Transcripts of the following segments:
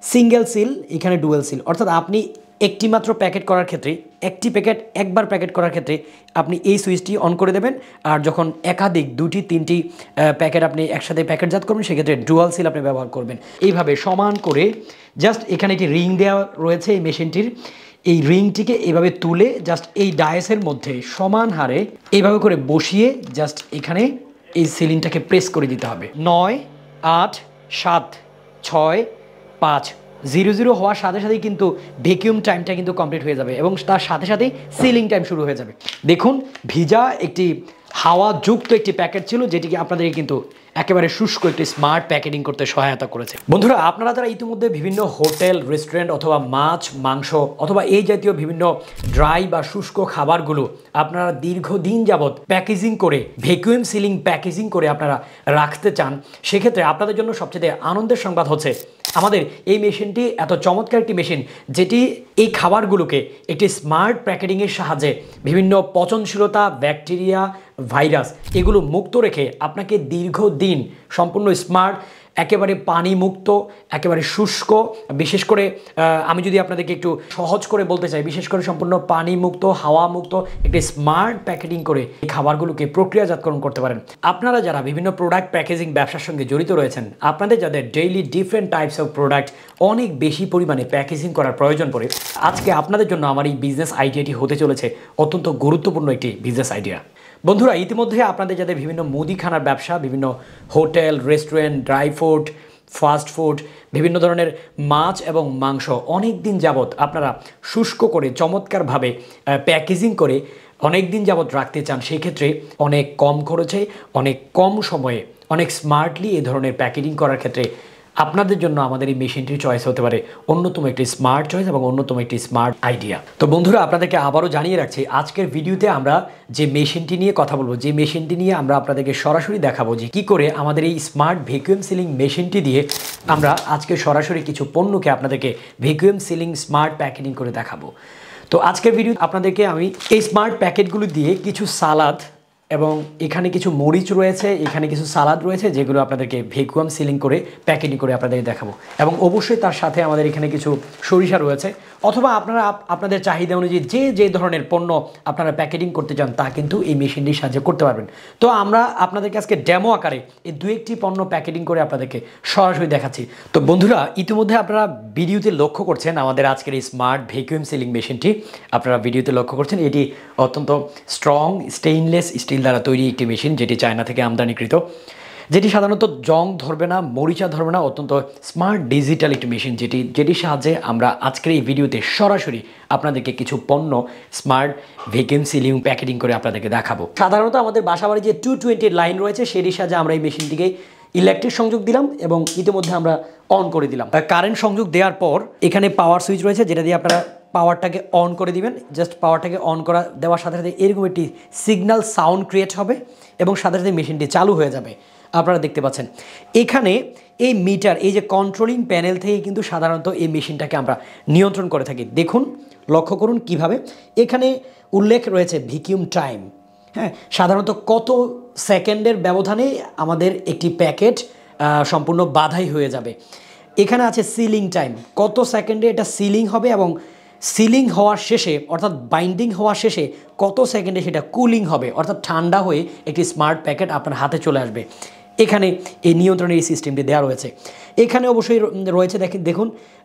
Single seal, এখানে dual seal, অর্থাৎ আপনি একটি মাত্র প্যাকেট করার ক্ষেত্রে, একটি প্যাকেট একবার প্যাকেট করার ক্ষেত্রে আপনি এই সুইচটি অন করে দেবেন। আর যখন একাধিক দুটি তিনটি প্যাকেট আপনি একসাথে প্যাকেটজাত করবেন সেক্ষেত্রে ডুয়াল সিল আপনি ব্যবহার করবেন। এইভাবে সমান করে জাস্ট এখানে একটি রিং দেওয়া রয়েছে এই মেশিনটির, এই রিংটিকে এইভাবে তুলে জাস্ট এই ডায়াসের মধ্যে সমান হারে এইভাবে করে বসিয়ে জাস্ট এখানে এই সিলিংটাকে প্রেস করে দিতে হবে। 9, 8, 7, 6, 5, 0 হওয়ার সাথে সাথেই কিন্তু ভ্যাকুয়াম টাইমটা কিন্তু কমপ্লিট হয়ে যাবে এবং তার সাথে সাথেই সিলিং টাইম শুরু হয়ে যাবে। দেখুন, ভিজা একটি হাওয়াযুক্ত একটি প্যাকেট ছিল যেটিকে আপনাদেরকে কিন্তু একেবারে শুষ্ক একটি স্মার্ট প্যাকেটিং করতে সহায়তা করেছে। বন্ধুরা, আপনারা যারা ইতিমধ্যে বিভিন্ন হোটেল, রেস্টুরেন্ট অথবা মাছ, মাংস অথবা এই জাতীয় বিভিন্ন ড্রাই বা শুষ্ক খাবারগুলো আপনারা দীর্ঘদিন যাবৎ প্যাকেজিং করে, ভ্যাকুয়াম সিলিং প্যাকেজিং করে আপনারা রাখতে চান, সেক্ষেত্রে আপনাদের জন্য সবচেয়ে আনন্দের সংবাদ হচ্ছে আমাদের এই মেশিনটি এত চমৎকার একটি মেশিন যেটি এই খাবারগুলোকে একটি স্মার্ট প্যাকেটিংয়ের সাহায্যে বিভিন্ন পচনশীলতা, ব্যাকটেরিয়া, ভাইরাস এগুলো মুক্ত রেখে আপনাকে দীর্ঘদিন সম্পূর্ণ স্মার্ট, একেবারে পানি মুক্ত, একেবারে শুষ্ক, বিশেষ করে আমি যদি আপনাদেরকে একটু সহজ করে বলতে চাই, বিশেষ করে সম্পূর্ণ পানি মুক্ত, হাওয়া মুক্ত একটি স্মার্ট প্যাকেটিং করে এই খাবারগুলোকে প্রক্রিয়াজাতকরণ করতে পারেন। আপনারা যারা বিভিন্ন প্রোডাক্ট প্যাকেজিং ব্যবসার সঙ্গে জড়িত রয়েছেন, আপনাদের যাদের daily different types of product অনেক বেশি পরিমাণে প্যাকেজিং করার প্রয়োজন পড়ে, আজকে আপনাদের জন্য আমার এই বিজনেস আইডিয়াটি হতে চলেছে অত্যন্ত গুরুত্বপূর্ণ একটি বিজনেস আইডিয়া। বন্ধুরা, ইতিমধ্যে আপনাদের যাদের বিভিন্ন মুদিখানার ব্যবসা, বিভিন্ন hotel, restaurant, dry food, fast food, বিভিন্ন ধরনের মাছ এবং মাংস অনেক দিন যাবৎ আপনারা শুষ্ক করে চমৎকারভাবে প্যাকেজিং করে অনেক দিন যাবৎ রাখতে চান, সেই ক্ষেত্রে অনেক কম খরচে, অনেক কম সময়ে, অনেক স্মার্টলি এই ধরনের প্যাকেজিং করার ক্ষেত্রে আপনাদের জন্য আমাদের এই মেশিনটির চয়েস হতে পারে অন্যতম একটি স্মার্ট চয়েস এবং অন্যতম একটি স্মার্ট আইডিয়া। তো বন্ধুরা, আপনাদেরকে আবারও জানিয়ে রাখছি, আজকের ভিডিওতে আমরা যে মেশিনটি নিয়ে কথা বলবো, যে মেশিনটি নিয়ে আমরা আপনাদেরকে সরাসরি দেখাবো যে কী করে আমাদের এই স্মার্ট ভ্যাকুয়াম সিলিং মেশিনটি দিয়ে আমরা আজকে সরাসরি কিছু পণ্যকে আপনাদেরকে ভ্যাকুয়াম সিলিং স্মার্ট প্যাকেটিং করে দেখাবো। তো আজকের ভিডিও আপনাদেরকে আমি এই স্মার্ট প্যাকেটগুলো দিয়ে কিছু সালাদ এবং এখানে কিছু মরিচ রয়েছে, এখানে কিছু সালাদ রয়েছে যেগুলো আপনাদেরকে ভ্যাকুয়াম সিলিং করে প্যাকেটিং করে আপনাদেরকে দেখাবো। এবং অবশ্যই তার সাথে আমাদের এখানে কিছু সরিষা রয়েছে, অথবা আপনারা আপনাদের চাহিদা অনুযায়ী যে ধরনের পণ্য আপনারা প্যাকেটিং করতে চান তা কিন্তু এই মেশিনটির সাহায্যে করতে পারবেন। তো আমরা আপনাদেরকে আজকে ডেমো আকারে এই দু একটি পণ্য প্যাকেটিং করে আপনাদেরকে সরাসরি দেখাচ্ছি। তো বন্ধুরা, ইতিমধ্যে আপনারা ভিডিওতে লক্ষ্য করছেন আমাদের আজকের এই স্মার্ট ভ্যাকুয়াম সিলিং মেশিনটি, আপনারা ভিডিওতে লক্ষ্য করছেন এটি অত্যন্ত স্ট্রং স্টেইনলেস স্টিল দ্বারা তৈরি একটি মেশিন, যেটি চায়না থেকে আমদানিকৃত, যেটি সাধারণত জং ধরবে না, মরিচা ধরবে না, অত্যন্ত স্মার্ট ডিজিটাল একটি মেশিন যেটির সাহায্যে আমরা আজকের এই ভিডিওতে সরাসরি আপনাদেরকে কিছু পণ্য স্মার্ট ভ্যাকুয়াম সিলিং প্যাকেটিং করে আপনাদেরকে দেখাবো। সাধারণত আমাদের বাসাবাড়ি যে 220 লাইন রয়েছে সেটির সাহায্যে আমরা এই মেশিনটিকে ইলেকট্রিক সংযোগ দিলাম এবং ইতিমধ্যে আমরা অন করে দিলাম। কারেন্ট সংযোগ দেওয়ার পর এখানে পাওয়ার সুইচ রয়েছে যেটা দিয়ে আপনারা পাওয়ারটাকে অন করে দিবেন। জাস্ট পাওয়ারটাকে অন করা দেওয়ার সাথে সাথে এরকম একটি সিগন্যাল সাউন্ড ক্রিয়েট হবে এবং সাথে সাথে মেশিনটি চালু হয়ে যাবে। আপনারা দেখতে পাচ্ছেন এখানে এই মিটার, এই যে কন্ট্রোলিং প্যানেল থেকে কিন্তু সাধারণত এই মেশিনটাকে আমরা নিয়ন্ত্রণ করে থাকি। দেখুন, লক্ষ্য করুন কিভাবে এখানে উল্লেখ রয়েছে ভ্যাকুয়াম টাইম। হ্যাঁ, সাধারণত কত সেকেন্ডের ব্যবধানে আমাদের একটি প্যাকেট সম্পূর্ণ বাধাই হয়ে যাবে। এখানে আছে সিলিং টাইম, কত সেকেন্ডে এটা সিলিং হবে এবং সিলিং হওয়ার শেষে অর্থাৎ বাইন্ডিং হওয়ার শেষে কত সেকেন্ডে সেটা কুলিং হবে, অর্থাৎ ঠান্ডা হয়ে একটি স্মার্ট প্যাকেট আপনার হাতে চলে আসবে। এখানে এই নিয়ন্ত্রণের এই সিস্টেমটি দেওয়া রয়েছে। এখানে অবশ্যই রয়েছে দেখুন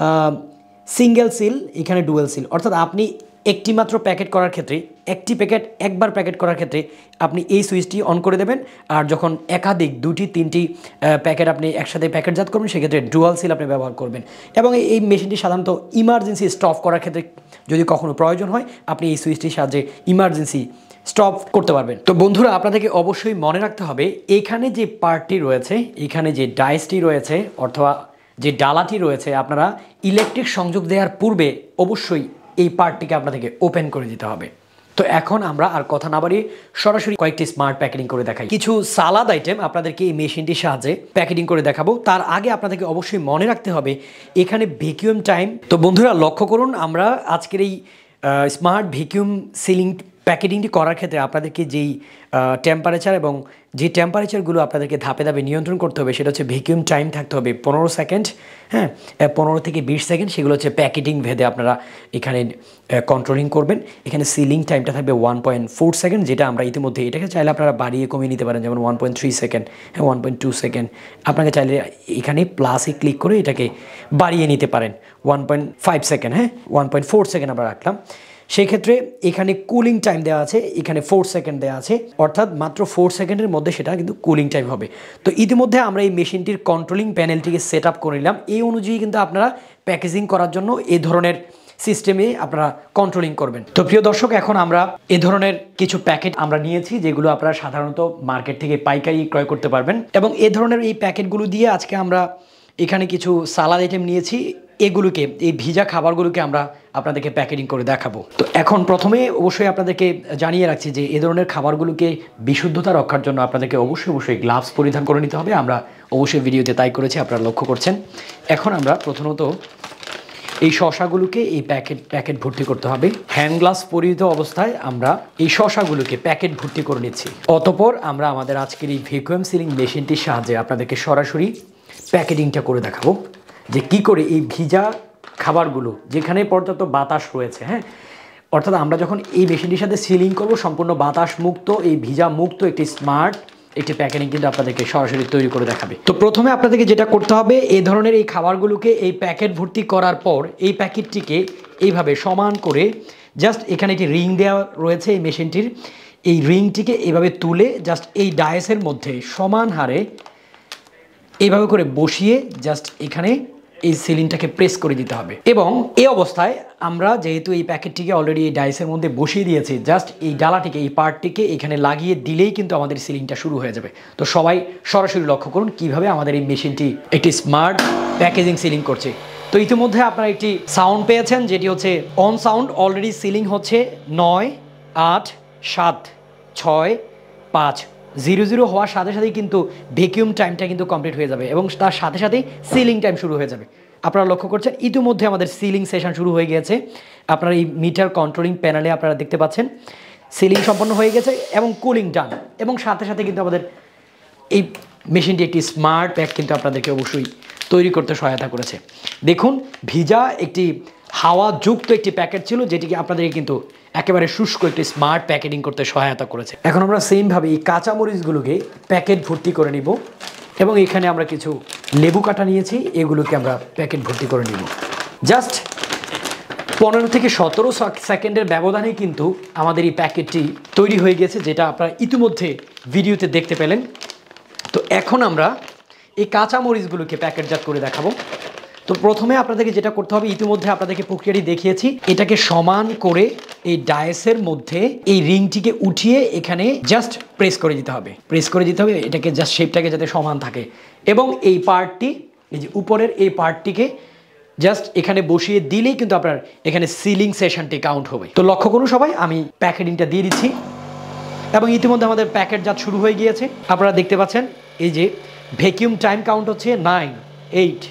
সিঙ্গেল সিল, এখানে ডুয়েল সিল, অর্থাৎ আপনি একটি মাত্র প্যাকেট করার ক্ষেত্রে, একটি প্যাকেট একবার প্যাকেট করার ক্ষেত্রে আপনি এই সুইচটি অন করে দেবেন। আর যখন একাধিক দুটি তিনটি প্যাকেট আপনি একসাথে প্যাকেটজাত করবেন সেক্ষেত্রে ডুয়াল সিল আপনি ব্যবহার করবেন। এবং এই মেশিনটি সাধারণত ইমার্জেন্সি স্টপ করার ক্ষেত্রে যদি কখনো প্রয়োজন হয় আপনি এই সুইচটির সাহায্যে ইমার্জেন্সি স্টপ করতে পারবেন। তো বন্ধুরা, আপনাদেরকে অবশ্যই মনে রাখতে হবে এখানে যে পার্টটি রয়েছে, এখানে যে ডাইসটি রয়েছে অথবা যে ডালাটি রয়েছে, আপনারা ইলেকট্রিক সংযোগ দেওয়ার পূর্বে অবশ্যই এই পার্টটিকে আপনাদেরকে ওপেন করে দিতে হবে। তো এখন আমরা আর কথা না বাড়িয়ে সরাসরি কয়েকটি স্মার্ট প্যাকেটিং করে দেখাই। কিছু সালাদ আইটেম আপনাদেরকে এই মেশিনটির সাহায্যে প্যাকেটিং করে দেখাবো। তার আগে আপনাদেরকে অবশ্যই মনে রাখতে হবে এখানে ভ্যাকুয়াম টাইম। তো বন্ধুরা, লক্ষ্য করুন আমরা আজকের এই স্মার্ট ভ্যাকুয়াম সিলিং প্যাকেটিংটি করার ক্ষেত্রে আপনাদেরকে যেই টেম্পারেচার এবং যে টেম্পারেচারগুলো আপনাদেরকে ধাপে ধাপে নিয়ন্ত্রণ করতে হবে সেটা হচ্ছে ভ্যাকুয়াম টাইম থাকতে হবে 15 সেকেন্ড, হ্যাঁ, 15 থেকে 20 সেকেন্ড। সেগুলো হচ্ছে প্যাকেটিং ভেদে আপনারা এখানে কন্ট্রোলিং করবেন। এখানে সিলিং টাইমটা থাকবে 1.4 সেকেন্ড, যেটা আমরা ইতিমধ্যে এটাকে চাইলে আপনারা বাড়িয়ে কমিয়ে নিতে পারেন, যেমন 1.3 সেকেন্ড, হ্যাঁ, 1.2 সেকেন্ড। আপনাকে চাইলে এখানে প্লাসে ক্লিক করে এটাকে বাড়িয়ে নিতে পারেন 1.5 সেকেন্ড, হ্যাঁ, 1.4 সেকেন্ড আমরা রাখলাম। সেই ক্ষেত্রে এখানে কুলিং টাইম দেওয়া আছে, এখানে 4 সেকেন্ড দেওয়া আছে, অর্থাৎ মাত্র 4 সেকেন্ডের মধ্যে সেটা কিন্তু কুলিং টাইম হবে। তো ইতিমধ্যে আমরা এই মেশিনটির কন্ট্রোলিং প্যানেলটিকে সেট আপ করে নিলাম। এই অনুযায়ী কিন্তু আপনারা প্যাকেজিং করার জন্য এই ধরনের সিস্টেমে আপনারা কন্ট্রোলিং করবেন। তো প্রিয় দর্শক, এখন আমরা এ ধরনের কিছু প্যাকেট আমরা নিয়েছি যেগুলো আপনারা সাধারণত মার্কেট থেকে পাইকারি ক্রয় করতে পারবেন, এবং এ ধরনের এই প্যাকেটগুলো দিয়ে আজকে আমরা এখানে কিছু সালাদ আইটেম নিয়েছি। এগুলোকে, এই ভিজা খাবারগুলোকে আমরা আপনাদেরকে প্যাকেটিং করে দেখাবো। তো এখন প্রথমে অবশ্যই আপনাদেরকে জানিয়ে রাখছি যে এ ধরনের খাবারগুলোকে বিশুদ্ধতা রক্ষার জন্য আপনাদেরকে অবশ্যই গ্লাভস পরিধান করে নিতে হবে। আমরা অবশ্যই ভিডিওতে তাই করেছি, আপনারা লক্ষ্য করছেন। এখন আমরা প্রথমত এই শশাগুলোকে এই প্যাকেট ভর্তি করতে হবে। হ্যান্ড গ্লাভস পরিহিত অবস্থায় আমরা এই শশাগুলোকে প্যাকেট ভর্তি করে নিচ্ছি। অতঃপর আমরা আমাদের আজকের এই ভ্যাকুয়াম সিলিং মেশিনটির সাহায্যে আপনাদেরকে সরাসরি প্যাকেটিংটা করে দেখাবো যে কি করে এই ভিজা খাবারগুলো, যেখানে পর্যাপ্ত বাতাস রয়েছে, হ্যাঁ, অর্থাৎ আমরা যখন এই মেশিনটির সাথে সিলিং করব সম্পূর্ণ বাতাস মুক্ত, এই ভিজা মুক্ত একটি স্মার্ট একটি প্যাকেটিং কিন্তু আপনাদেরকে সরাসরি তৈরি করে দেখাবে। তো প্রথমে আপনাদেরকে যেটা করতে হবে, এই ধরনের এই খাবারগুলোকে এই প্যাকেট ভর্তি করার পর এই প্যাকেটটিকে এইভাবে সমান করে জাস্ট এখানে একটি রিং দেওয়া রয়েছে এই মেশিনটির, এই রিংটিকে এইভাবে তুলে জাস্ট এই ডায়াসের মধ্যে সমান হারে এইভাবে করে বসিয়ে জাস্ট এখানে এই সিলিংটাকে প্রেস করে দিতে হবে। এবং এই অবস্থায় আমরা যেহেতু এই প্যাকেটটিকে অলরেডি এই ডাইসের মধ্যে বসিয়ে দিয়েছি, জাস্ট এই ডালাটিকে, এই পার্টটিকে এখানে লাগিয়ে দিলেই কিন্তু আমাদের সিলিংটা শুরু হয়ে যাবে। তো সবাই সরাসরি লক্ষ্য করুন কিভাবে আমাদের এই মেশিনটি একটি স্মার্ট প্যাকেজিং সিলিং করছে। তো ইতিমধ্যে আপনারা একটি সাউন্ড পেয়েছেন, যেটি হচ্ছে অন সাউন্ড। অলরেডি সিলিং হচ্ছে 9, 8, 7, 6, 5, 0 হওয়ার সাথে সাথেই কিন্তু ভ্যাকুয়াম টাইমটা কিন্তু কমপ্লিট হয়ে যাবে এবং তার সাথে সাথেই সিলিং টাইম শুরু হয়ে যাবে। আপনারা লক্ষ্য করছেন ইতিমধ্যে আমাদের সিলিং সেশন শুরু হয়ে গিয়েছে। আপনারা এই মিটার কন্ট্রোলিং প্যানেলে আপনারা দেখতে পাচ্ছেন সিলিং সম্পন্ন হয়ে গেছে এবং কুলিং ডান, এবং সাথে সাথে কিন্তু আমাদের এই মেশিনটি একটি স্মার্ট প্যাক কিন্তু আপনাদেরকে অবশ্যই তৈরি করতে সহায়তা করেছে। দেখুন, ভিজা একটি হাওয়াযুক্ত একটি প্যাকেট ছিল, যেটিকে আপনাদেরকে কিন্তু একেবারে শুষ্ক একটি স্মার্ট প্যাকেটিং করতে সহায়তা করেছে। এখন আমরা সেমভাবে এই কাঁচামরিচগুলোকে প্যাকেট ভর্তি করে নিব, এবং এখানে আমরা কিছু লেবু কাটা নিয়েছি, এগুলোকে আমরা প্যাকেট ভর্তি করে নিব। জাস্ট 15 থেকে 17 সেকেন্ডের ব্যবধানে কিন্তু আমাদের এই প্যাকেটটি তৈরি হয়ে গেছে, যেটা আপনারা ইতিমধ্যে ভিডিওতে দেখতে পেলেন। তো এখন আমরা এই কাঁচামরিচগুলোকে প্যাকেটজাত করে দেখাবো। তো প্রথমে আপনাদেরকে যেটা করতে হবে, ইতিমধ্যে আপনাদেরকে প্রক্রিয়াটি দেখিয়েছি, এটাকে সমান করে এই ডায়াসের মধ্যে এই রিংটিকে উঠিয়ে এখানে জাস্ট প্রেস করে দিতে হবে। এটাকে জাস্ট শেপটাকে যাতে সমান থাকে, এবং এই পার্টটি, এই যে উপরের এই পার্টটিকে জাস্ট এখানে বসিয়ে দিলেই কিন্তু আপনার এখানে সিলিং সেশনটি কাউন্ট হবে। তো লক্ষ্য করুন সবাই, আমি প্যাকেটিংটা দিয়ে দিচ্ছি এবং ইতিমধ্যে আমাদের প্যাকেটজাত শুরু হয়ে গিয়েছে। আপনারা দেখতে পাচ্ছেন এই যে ভ্যাকুয়াম টাইম কাউন্ট হচ্ছে 9, 8,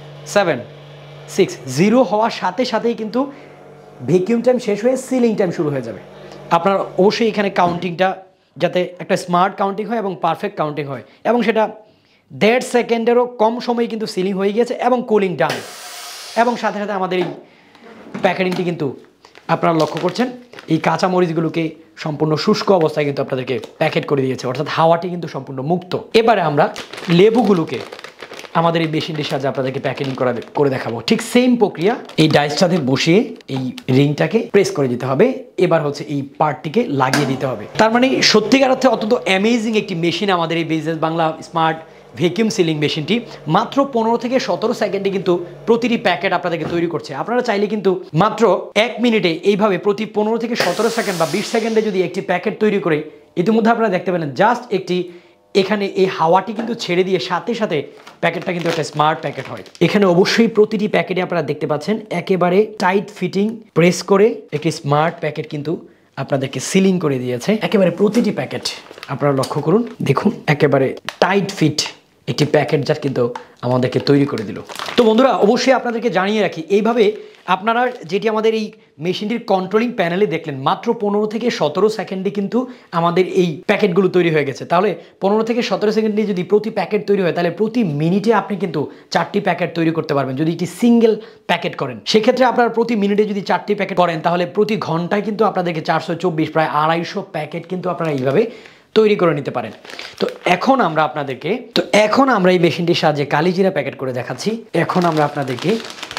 7, 6, 0 হওয়ার সাথে সাথেই কিন্তু ভ্যাকুয়াম টাইম শেষ হয়ে সিলিং টাইম শুরু হয়ে যাবে। আপনার অবশ্যই এখানে কাউন্টিংটা যাতে একটা স্মার্ট কাউন্টিং হয় এবং পারফেক্ট কাউন্টিং হয়, এবং সেটা 1.5 সেকেন্ডেরও কম সময়ে কিন্তু সিলিং হয়ে গিয়েছে এবং কুলিং ডান, এবং সাথে সাথে আমাদের এই প্যাকেটিংটি কিন্তু আপনারা লক্ষ্য করছেন এই কাঁচামরিচগুলোকে সম্পূর্ণ শুষ্ক অবস্থায় কিন্তু আপনাদেরকে প্যাকেট করে দিয়েছে, অর্থাৎ হাওয়াটি কিন্তু সম্পূর্ণ মুক্ত। এবারে আমরা লেবুগুলোকে আমাদের এই মেশিনটির সাহায্যে আপনাদেরকে প্যাকেটিং করে দেখাবো। ঠিক সেম প্রক্রিয়া, এই ডাইসটাতে বসিয়ে এই রিংটাকে প্রেস করে দিতে হবে। এবার হচ্ছে এই পার্টটিকে লাগিয়ে দিতে হবে। তার মানে সত্যিকার অর্থে অত্যন্ত অ্যামেজিং একটি মেশিন আমাদের এই business Bangla smart vacuum sealing মেশিনটি। মাত্র 15 থেকে 17 সেকেন্ডে কিন্তু প্রতিটি প্যাকেট আপনাদেরকে তৈরি করছে। আপনারা চাইলে কিন্তু মাত্র 1 মিনিটে এইভাবে প্রতি 15 থেকে 17 সেকেন্ড বা 20 সেকেন্ডে যদি একটি প্যাকেট তৈরি করে, ইতিমধ্যে আপনারা দেখতে পেলেন জাস্ট একটি এখানে এই হাওয়াটি কিন্তু ছেড়ে দিয়ে সাথে সাথে প্যাকেটটা কিন্তু একটা স্মার্ট প্যাকেট হয়। এখানে অবশ্যই প্রতিটি প্যাকেটে আপনারা দেখতে পাচ্ছেন একেবারে টাইট ফিটিং প্রেস করে একটি স্মার্ট প্যাকেট কিন্তু আপনাদেরকে সিলিং করে দিয়েছে। একেবারে প্রতিটি প্যাকেট আপনারা লক্ষ্য করুন, দেখুন একেবারে টাইট ফিট একটি প্যাকেট যা কিন্তু আমাদেরকে তৈরি করে দিল। তো বন্ধুরা, অবশ্যই আপনাদেরকে জানিয়ে রাখি, এইভাবে আপনারা যেটি আমাদের এই মেশিনটির কন্ট্রোলিং প্যানেলে দেখলেন মাত্র 15 থেকে 17 সেকেন্ডে কিন্তু আমাদের এই প্যাকেটগুলো তৈরি হয়ে গেছে। তাহলে 15 থেকে 17 সেকেন্ডে যদি প্রতি প্যাকেট তৈরি হয় তাহলে প্রতি মিনিটে আপনি কিন্তু 4টি প্যাকেট তৈরি করতে পারবেন যদি একটি সিঙ্গেল প্যাকেট করেন। সেক্ষেত্রে আপনারা প্রতি মিনিটে যদি 4টি প্যাকেট করেন তাহলে প্রতি ঘন্টায় কিন্তু আপনাদেরকে 424 প্রায় 250 প্যাকেট কিন্তু আপনারা এইভাবে তৈরি করে নিতে পারেন। তো এখন আমরা এই মেশিনটির সাহায্যে কালিজিরা প্যাকেট করে দেখাচ্ছি। এখন আমরা আপনাদেরকে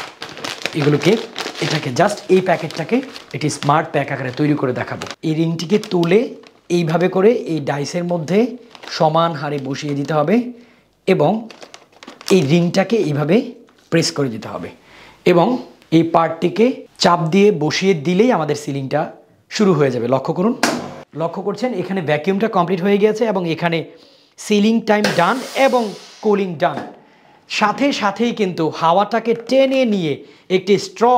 এটাকে জাস্ট এই প্যাকেটটাকে এটি স্মার্ট প্যাক আকারে তৈরি করে দেখাবো। এই রিংটিকে তুলে এইভাবে করে এই ডাইসের মধ্যে সমান হারে বসিয়ে দিতে হবে এবং এই রিংটাকে এইভাবে প্রেস করে দিতে হবে এবং এই পার্টটিকে চাপ দিয়ে বসিয়ে দিলেই আমাদের সিলিংটা শুরু হয়ে যাবে। লক্ষ্য করছেন এখানে ভ্যাকিউমটা কমপ্লিট হয়ে গিয়েছে এবং এখানে সিলিং টাইম ডান এবং কুলিং ডান। সাথেই কিন্তু হাওয়াটাকে টেনে নিয়ে একটি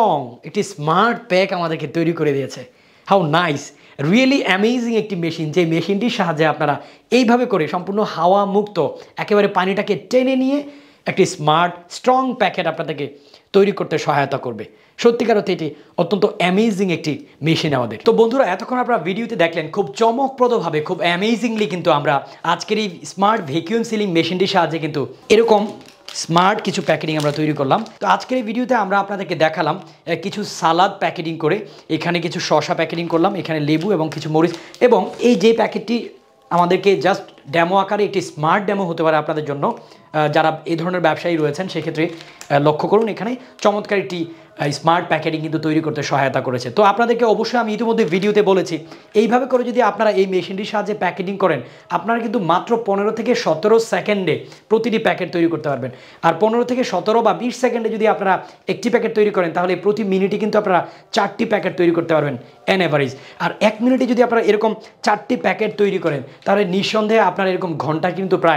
স্মার্ট প্যাক আমাদেরকে তৈরি করে দিয়েছে। হাউ নাইস, রিয়েলি অ্যামেজিং একটি মেশিন, যে মেশিনটির সাহায্যে আপনারা এইভাবে করে সম্পূর্ণ হাওয়া মুক্ত একেবারে পানিটাকে টেনে নিয়ে একটি স্ট্রং প্যাকেট আপনাদেরকে তৈরি করতে সহায়তা করবে। সত্যিকার অর্থে এটি অত্যন্ত অ্যামেজিং একটি মেশিন আমাদের। তো বন্ধুরা, এতক্ষণ আপনারা ভিডিওতে দেখলেন খুব চমকপ্রদভাবে, খুব অ্যামেজিংলি কিন্তু আমরা আজকের এই স্মার্ট ভ্যাকুয়াম সিলিং মেশিনটির সাহায্যে কিন্তু এরকম স্মার্ট কিছু প্যাকেটিং আমরা তৈরি করলাম। তো আজকের এই ভিডিওতে আমরা আপনাদেরকে দেখালাম কিছু সালাদ প্যাকেটিং করে, এখানে কিছু শসা প্যাকেটিং করলাম, এখানে লেবু এবং কিছু মরিচ, এবং এই যে প্যাকেটটি আমাদেরকে জাস্ট ডেমো আকারে একটি স্মার্ট ডেমো হতে পারে আপনাদের জন্য যারা এই ধরনের ব্যবসায়ী রয়েছেন। সেক্ষেত্রে লক্ষ্য করুন এখানে চমৎকার একটি স্মার্ট প্যাকেটিং কিন্তু তৈরি করতে সহায়তা করেছে। তো আপনাদেরকে অবশ্যই আমি ইতিমধ্যে ভিডিওতে বলেছি এইভাবে করে যদি আপনারা এই মেশিনটির সাহায্যে প্যাকেটিং করেন আপনারা কিন্তু মাত্র 15 থেকে 17 সেকেন্ডে প্রতিটি প্যাকেট তৈরি করতে পারবেন। আর 15 থেকে 17 বা 20 সেকেন্ডে যদি আপনারা একটি প্যাকেট তৈরি করেন তাহলে প্রতি মিনিটে কিন্তু আপনারা 4টি প্যাকেট তৈরি করতে পারবেন অ্যান এভারেজ। আর 1 মিনিটে যদি আপনারা এরকম 4টি প্যাকেট তৈরি করেন তাহলে নিঃসন্দেহে আপনারা এরকম ঘন্টা কিন্তু প্রায়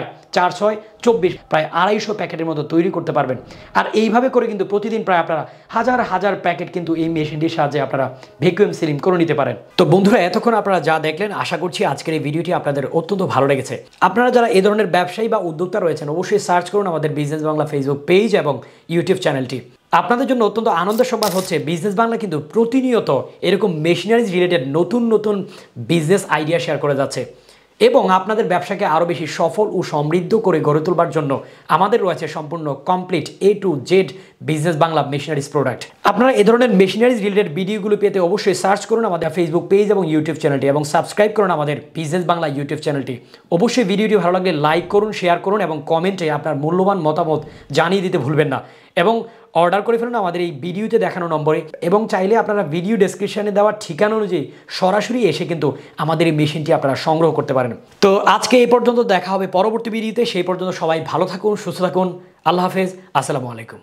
4×6=24 প্রায় 250 প্যাকেটের মতো তৈরি করতে পারবেন। আর এইভাবে করে কিন্তু প্রতিদিন প্রায় আপনারা হাজার প্যাকেট কিন্তু এই মেশিনটির সাহায্যে আপনারা ভ্যাকুয়াম সিলিং করে নিতে পারেন। তো বন্ধুরা, এতক্ষণ আপনারা যা দেখলেন আশা করছি আজকের এই ভিডিওটি আপনাদের অত্যন্ত ভালো লেগেছে। আপনারা যারা এই ধরনের ব্যবসায়ী বা উদ্যোক্তা রয়েছেন অবশ্যই সার্চ করুন আমাদের বিজনেস বাংলা ফেসবুক পেজ এবং ইউটিউব চ্যানেলটি। আপনাদের জন্য অত্যন্ত আনন্দের সংবাদ হচ্ছে বিজনেস বাংলা কিন্তু প্রতিনিয়ত এরকম মেশিনারিজ রিলেটেড নতুন বিজনেস আইডিয়া শেয়ার করে যাচ্ছে এবং আপনাদের ব্যবসাকে আরও বেশি সফল ও সমৃদ্ধ করে গড়ে তোলবার জন্য আমাদের রয়েছে সম্পূর্ণ complete A to Z business Bangla machineries product. আপনারা এই ধরনের মেশিনারিজ রিলেটেড ভিডিওগুলো পেতে অবশ্যই সার্চ করুন আমাদের ফেসবুক পেজ এবং ইউটিউব চ্যানেলটি এবং সাবস্ক্রাইব করুন আমাদের বিজনেস বাংলা ইউটিউব চ্যানেলটি। অবশ্যই ভিডিওটি ভালো লাগলে লাইক করুন, শেয়ার করুন এবং কমেন্টে আপনার মূল্যবান মতামত জানিয়ে দিতে ভুলবেন না এবং অর্ডার করে ফেলুন আমাদের এই ভিডিওতে দেখানো নম্বরে এবং চাইলে আপনারা ভিডিও ডেসক্রিপশনে দেওয়া ঠিকানা অনুযায়ী সরাসরি এসে কিন্তু আমাদের এই মেশিনটি আপনারা সংগ্রহ করতে পারেন। তো আজকে এই পর্যন্ত, দেখা হবে পরবর্তী ভিডিওতে। সেই পর্যন্ত সবাই ভালো থাকুন, সুস্থ থাকুন। আল্লাহ হাফেজ, আসসালামু আলাইকুম।